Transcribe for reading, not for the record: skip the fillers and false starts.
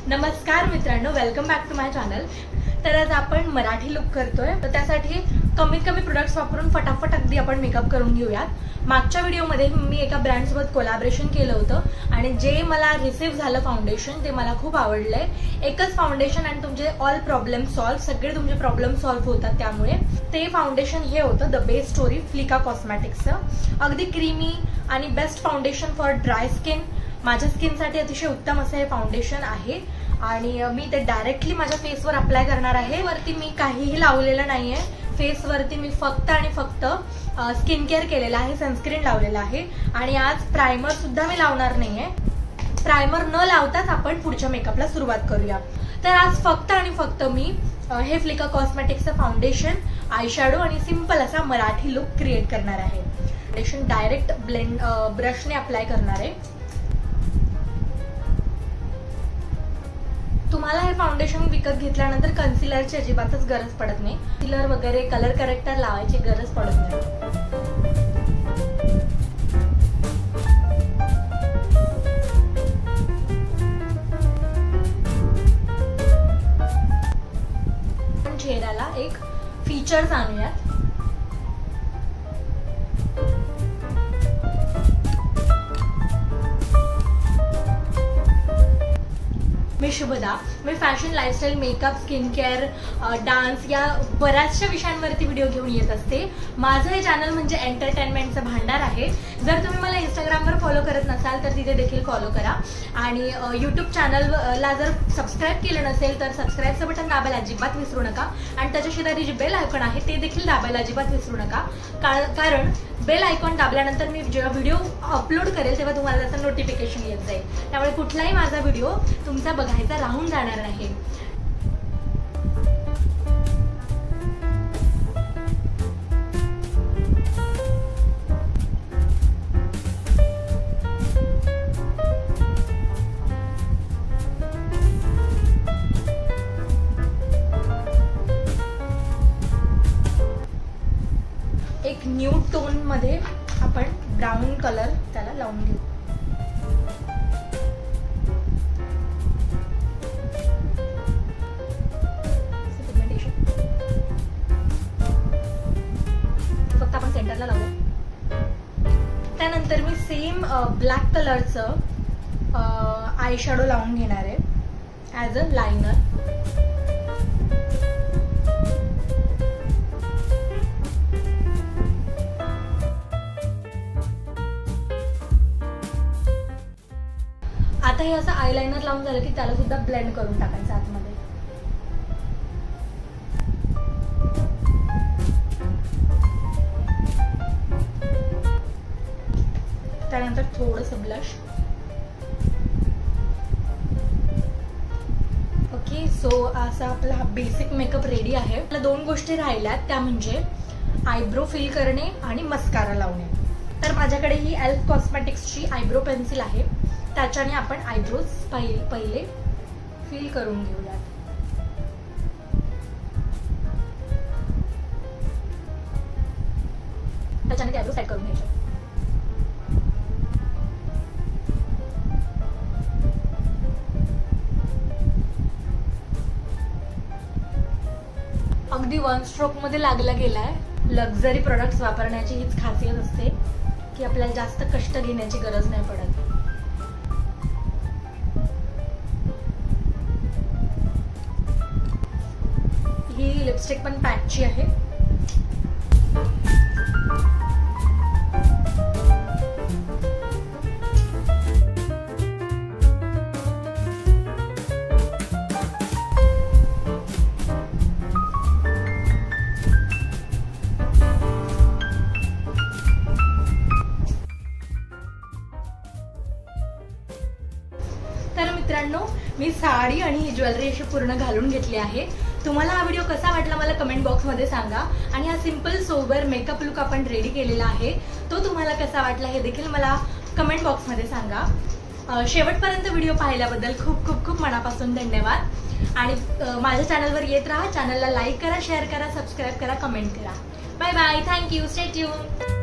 नमस्कार मित्रांनो, welcome back to my channel. तर आज आपण मराठी लुक करतोय, तर त्यासाठी कमीत कमी प्रोडक्ट्स वापरून फटाफट अगदी आपण मेकअप करून घेऊयात। मागच्या व्हिडिओमध्ये मी एका ब्रँड सोबत कोलॅबोरेशन केलं होतं आणि जे मला रिसीव्ह झालं फाउंडेशन ते मला खूप आवडलंय। एकच फाउंडेशन आणि तुमचे ऑल प्रॉब्लेम सॉल्व्ह, सगळे तुमचे प्रॉब्लेम सॉल्व्ह होतात। त्यामुळे ते फाउंडेशन हे होतं द बेस्ट स्टोरी फ्लिका कॉस्मेटिक्सचं। अगदी क्रीमी आणि best foundation for dry skin. माझ्या स्किनसाठी अतिशय उत्तम असं हे फाउंडेशन आहे आणि मी ते डायरेक्टली माझ्या फेसवर अप्लाय करणार आहे। वरती मी काहीही लावलेलं नाहीये, फेसवरती मी फक्त आणि फक्त स्किन केअर केलेलं आहे, सनस्क्रीन लावलेलं आहे आणि आज प्रायमर सुद्धा मी लावणार नाहीये। प्रायमर न लावताच आपण पुढच्या मेकअपला सुरुवात करूया। तर आज फक्त आणि फक्त मी हे फ्लिका कॉस्मेटिक्सचं फाउंडेशन, आय शॅडो आणि सिंपल असा मराठी लुक क्रिएट करणार आहे। फाउंडेशन डायरेक्ट ब्रशने अप्लाय करणार आहे। तुम्हाला हे फाउंडेशन विकत घेतल्यानंतर कन्सिलरची अजिबातच गरज पडत नाही। कन्सिलर वगैरे कलर करेक्टर लावायची गरज पडत नाही। आपण चेहऱ्याला एक फीचर्स आणूयात। मी शुभदा, मी fashion, lifestyle, makeup, skin care, dance या बऱ्याचशा विषयांवरती व्हिडिओ घेऊन येत असते। माझं हे चॅनल म्हणजे एंटरटेनमेंटचं भांडार आहे। जर तुम्ही मला इंस्टाग्रामवर फॉलो करत नसाल तर तिथे देखील फॉलो करा आणि यूट्यूब चॅनलला जर सबस्क्राईब केलं नसेल तर सबस्क्राईबचं बटन दाबायला अजिबात विसरू नका आणि त्याच्या शेजारी जे बेल आयकॉन आहे ते देखील दाबायला अजिबात विसरू नका, कारण बेल आयकॉन दाबल्यानंतर मी जेव्हा व्हिडिओ अपलोड करेल तेव्हा तुम्हाला त्याचं नोटिफिकेशन येत जाईल। त्यामुळे कुठलाही माझा व्हिडिओ तुमचा बघायचा राहून जाणार नाही। एक न्यूड टोन मध्ये आपण ब्राऊन कलर त्याला लावून घेऊ। फक्त आपण सेंटरला लावू। त्यानंतर मी सेम ब्लॅक कलरचं आय शॅडो लावून घेणार आहे ॲज अ लायनर। आता हे असं आयलाइनर लावून झालं की त्याला सुद्धा ब्लेंड करून टाकायचं आतमध्ये। त्यानंतर थोडंसं ब्लश। ओके, सो असा आपला हा बेसिक मेकअप रेडी आहे। आपल्या दोन गोष्टी राहिल्यात, त्या म्हणजे आयब्रो फिल करणे आणि मस्कारा लावणे। तर माझ्याकडे ही एल्फ कॉस्मेटिक्सची आयब्रो पेन्सिल आहे, त्याच्याने आपण आयब्रोज पहिले फिल करून घेऊयात। त्याच्याने ते आयब्रो सेट करून घ्यायचे। अगदी वन स्ट्रोक मध्ये लागला गेलाय। लक्झरी प्रोडक्ट्स वापरण्याची हीच खासियत असते की आपल्याला जास्त कष्ट घेण्याची गरज नाही पडत। ही लिपस्टिक पण पॅचची आहे। तर मित्रांनो, मी साडी आणि ही ज्वेलरी अशी पूर्ण घालून घेतली आहे। तुम्हाला हा व्हिडिओ कसा वाटला मला कमेंट बॉक्समध्ये सांगा आणि हा सिंपल सोबर मेकअप लुक आपण रेडी केलेला आहे तो तुम्हाला कसा वाटला हे देखील मला कमेंट बॉक्समध्ये सांगा। शेवटपर्यंत व्हिडिओ पाहिल्याबद्दल खूप खूप खूप मनापासून धन्यवाद आणि माझ्या चॅनलवर येत राहा। चॅनलला लाईक करा, शेअर करा, सबस्क्राईब करा, कमेंट करा। Bye bye, thank you, stay tune.